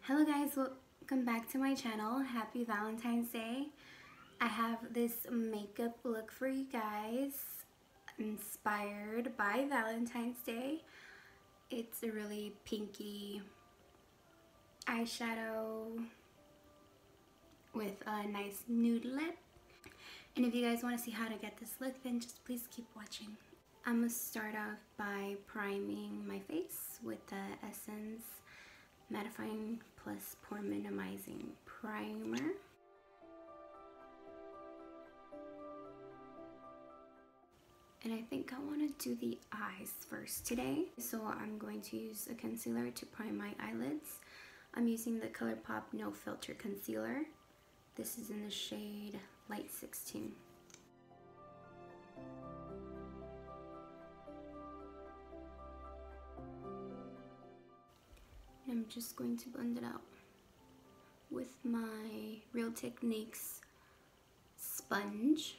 Hello guys, welcome back to my channel. Happy Valentine's Day. I have this makeup look for you guys inspired by Valentine's Day. It's a really pinky eyeshadow with a nice nude lip. And if you guys want to see how to get this look, then just please keep watching. I'm going to start off by priming my face with the Essence Mattifying Plus Pore Minimizing Primer. And I think I want to do the eyes first today. So I'm going to use a concealer to prime my eyelids. I'm using the ColourPop No Filter Concealer. This is in the shade Light 16. I'm just going to blend it out with my Real Techniques sponge.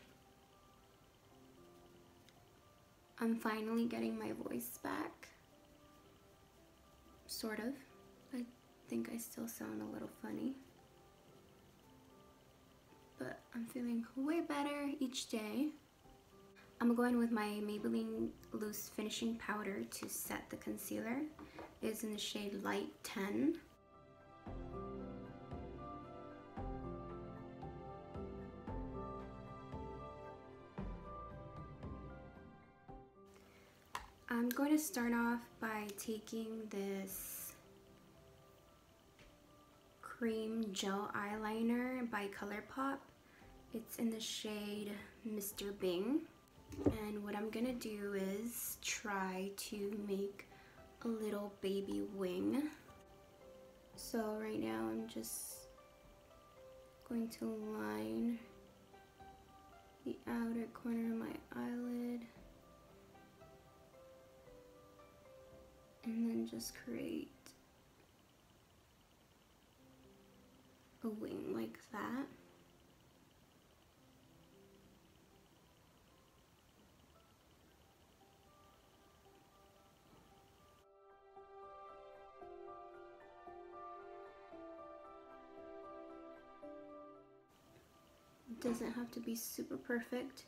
I'm finally getting my voice back. Sort of. I think I still sound a little funny. But I'm feeling way better each day. I'm going with my Maybelline Loose Finishing Powder to set the concealer. It's in the shade Light 10. I'm going to start off by taking this cream gel eyeliner by ColourPop. It's in the shade Mr. Bing. And what I'm gonna do is try to make a little baby wing. So right now I'm just going to line the outer corner of my eyelid and then just create a wing like that. It doesn't have to be super perfect,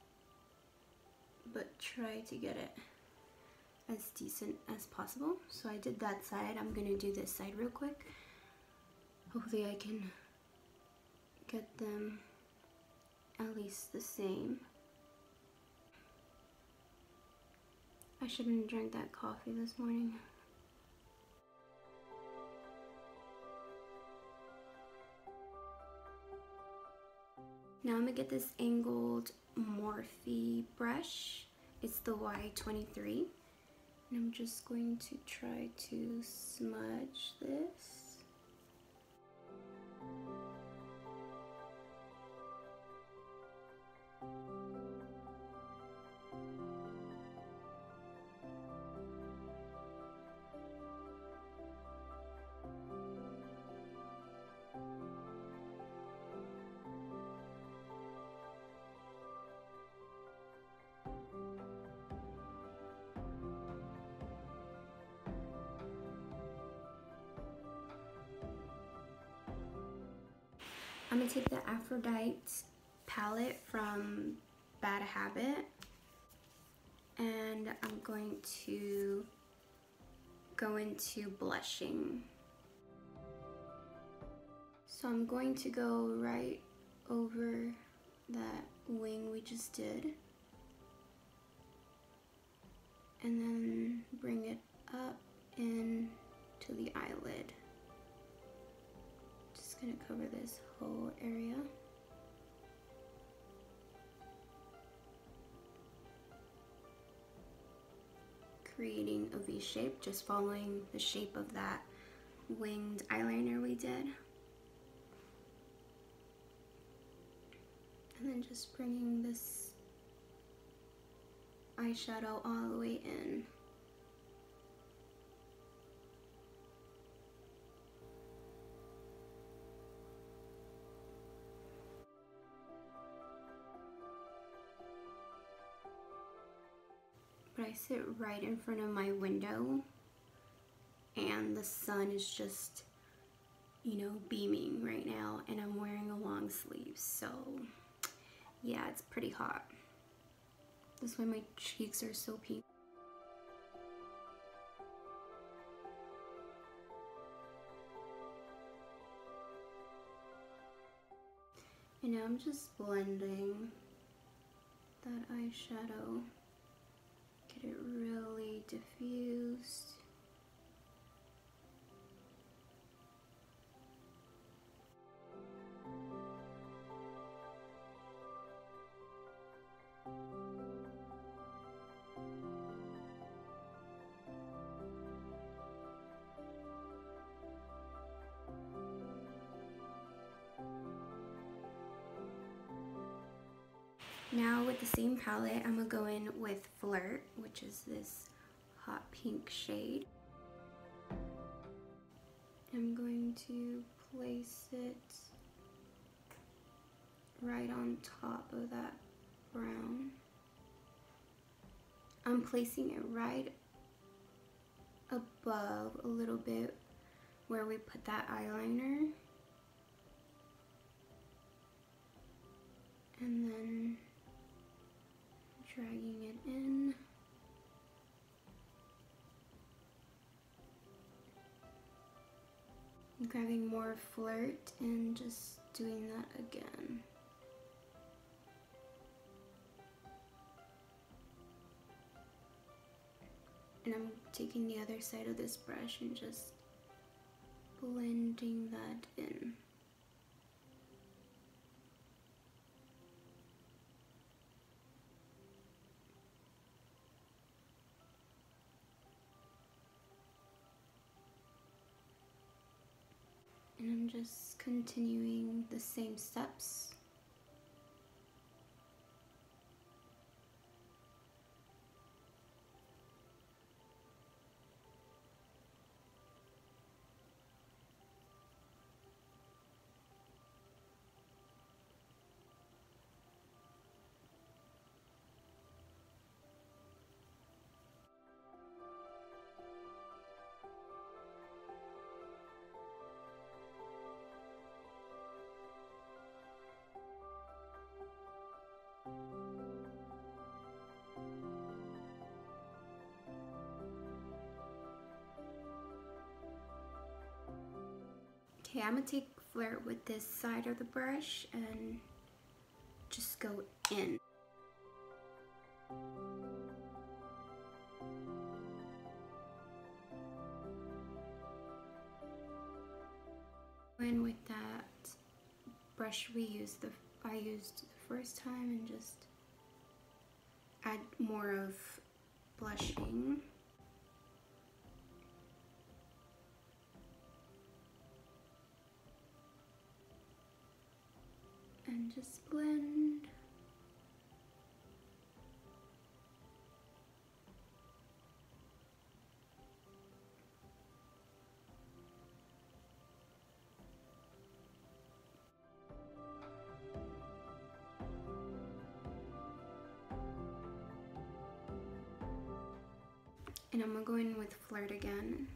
but try to get it as decent as possible. So I did that side. I'm gonna do this side real quick. Hopefully I can get them at least the same. I shouldn't have drank that coffee this morning. Now I'm gonna get this angled Morphe brush. It's the Y23. And I'm just going to try to smudge this. I'm gonna take the Aphrodite palette from Bad Habit and I'm going to go into blushing. So I'm going to go right over that wing we just did and then bring it up into the eyelid. Just gonna cover this whole area. Creating a V shape, just following the shape of that winged eyeliner we did. And then just bringing this eyeshadow all the way in. But I sit right in front of my window and the sun is just beaming right now, and I'm wearing a long sleeve, so yeah, it's pretty hot. That's why my cheeks are so pink. And now I'm just blending that eyeshadow, get it really diffused. Now with the same palette, I'm gonna go in with Flirt, which is this hot pink shade. I'm going to place it right on top of that brown. I'm placing it right above a little bit where we put that eyeliner. And then dragging it in. Grabbing more Flirt and just doing that again. And I'm taking the other side of this brush and just blending that in. And I'm just continuing the same steps. Okay, I'm gonna take Flirt with this side of the brush and just go in. In with that brush I used the first time and just add more of blushing. And just blend. And I'm gonna go in with Flirt again.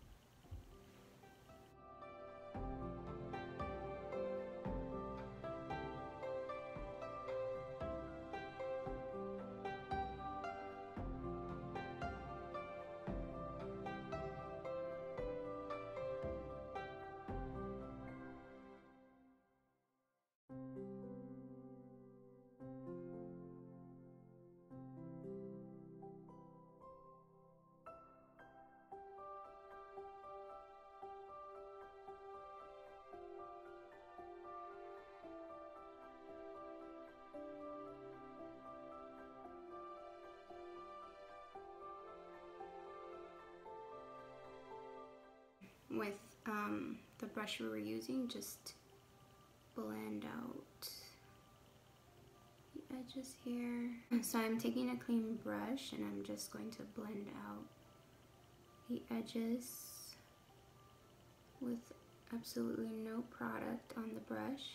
With the brush we were using, just blend out the edges here. So I'm taking a clean brush and I'm just going to blend out the edges with absolutely no product on the brush.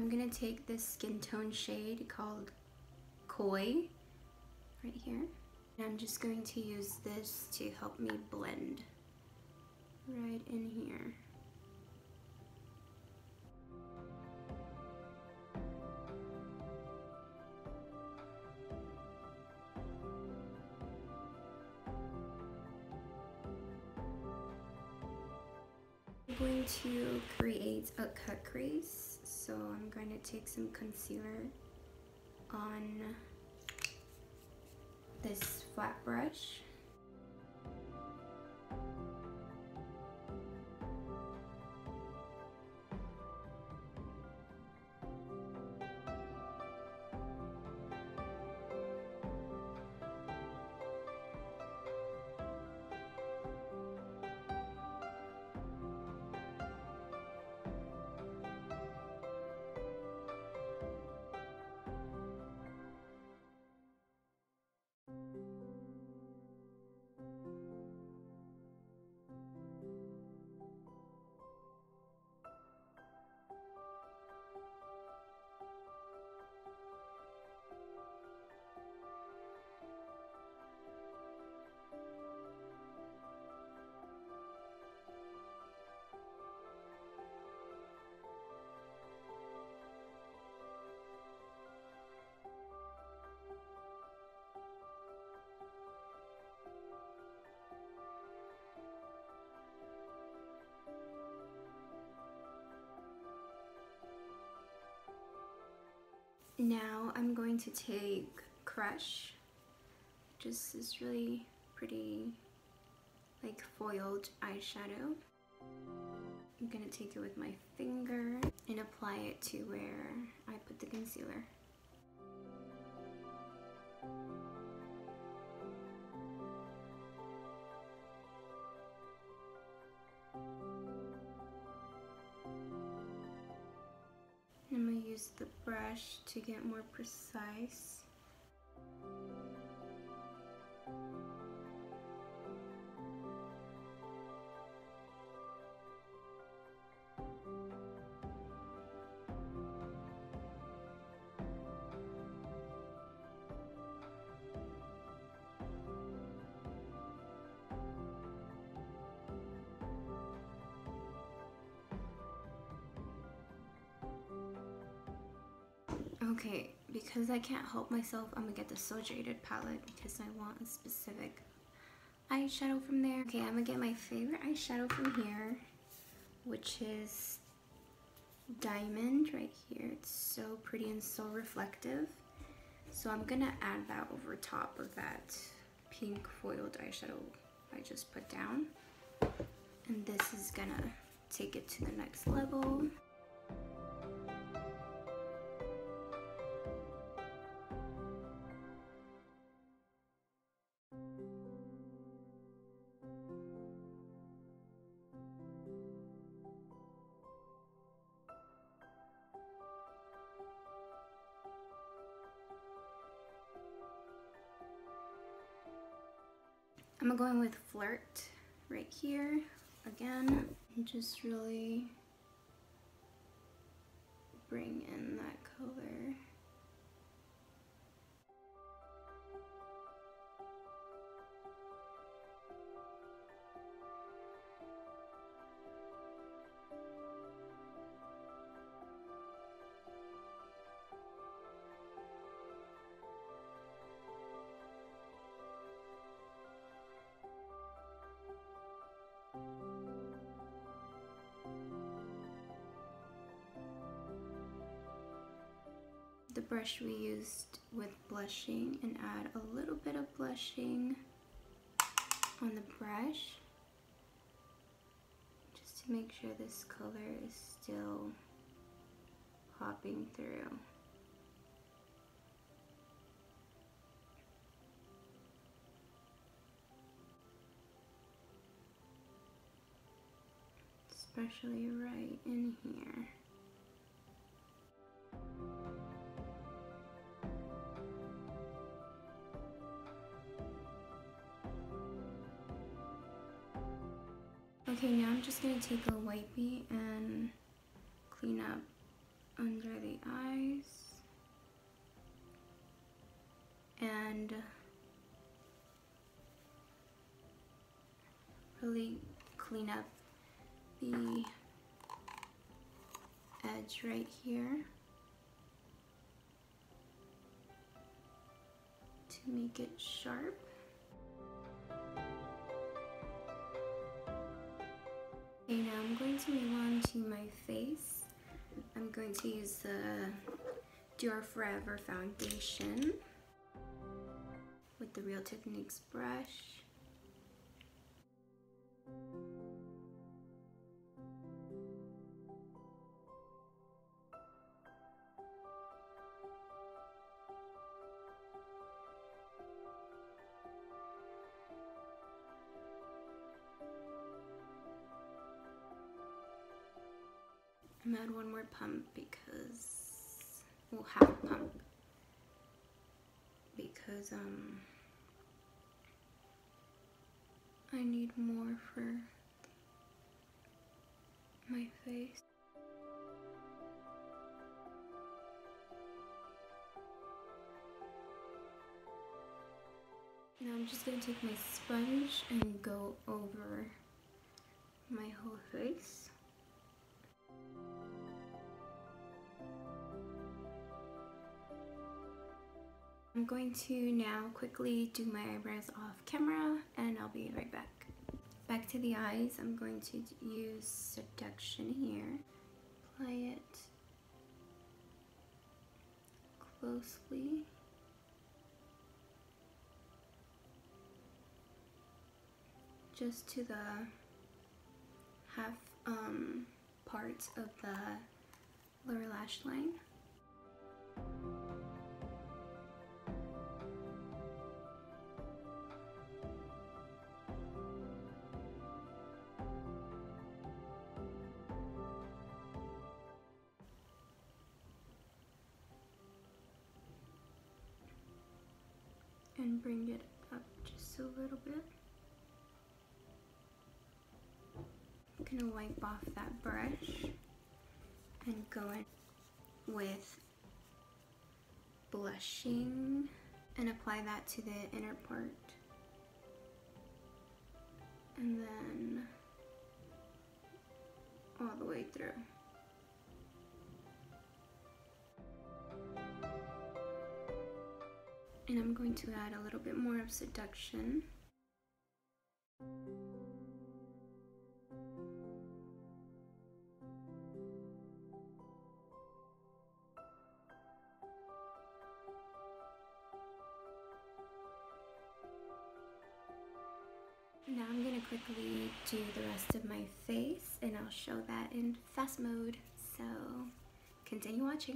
I'm gonna take this skin tone shade called Koi right here. And I'm just going to use this to help me blend right in here. I'm going to create a cut crease, so I'm going to take some concealer on this flat brush. Now I'm going to take Crush, just this really pretty like foiled eyeshadow. I'm gonna take it with my finger and apply it to where I put the concealer. I'm gonna use the brush to get more precise. Okay, because I can't help myself, I'm gonna get the So Jaded palette because I want a specific eyeshadow from there. Okay, I'm gonna get my favorite eyeshadow from here, which is Diamond right here. It's so pretty and so reflective. So I'm gonna add that over top of that pink foiled eyeshadow I just put down. And this is gonna take it to the next level. I'm going with Flirt right here again, and just really bring in that color. The brush we used with blushing, and add a little bit of blushing on the brush just to make sure this color is still popping through. Especially right in here. Okay, now I'm just going to take a wipey and clean up under the and really clean up the edge right here to make it sharp. Okay, now I'm going to move on to my face. I'm going to use the Dior Forever foundation with the Real Techniques brush. I'm gonna add one more pump because, well, half a pump, because I need more for my face. Now I'm just gonna take my sponge and go over my whole face. I'm going to now quickly do my eyebrows off camera and I'll be right back. Back to the eyes, I'm going to use Seduction here. Apply it closely. Just to the half part of the lower lash line. And bring it up just a little bit. I'm gonna wipe off that brush and go in with blushing and apply that to the inner part. And then all the way through. And I'm going to add a little bit more of Seduction. Now I'm going to quickly do the rest of my face and I'll show that in fast mode. So continue watching.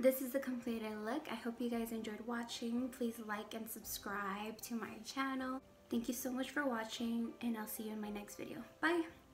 this is the completed look. I hope you guys enjoyed watching. Please like and subscribe to my channel. Thank you so much for watching, and I'll see you in my next video. Bye!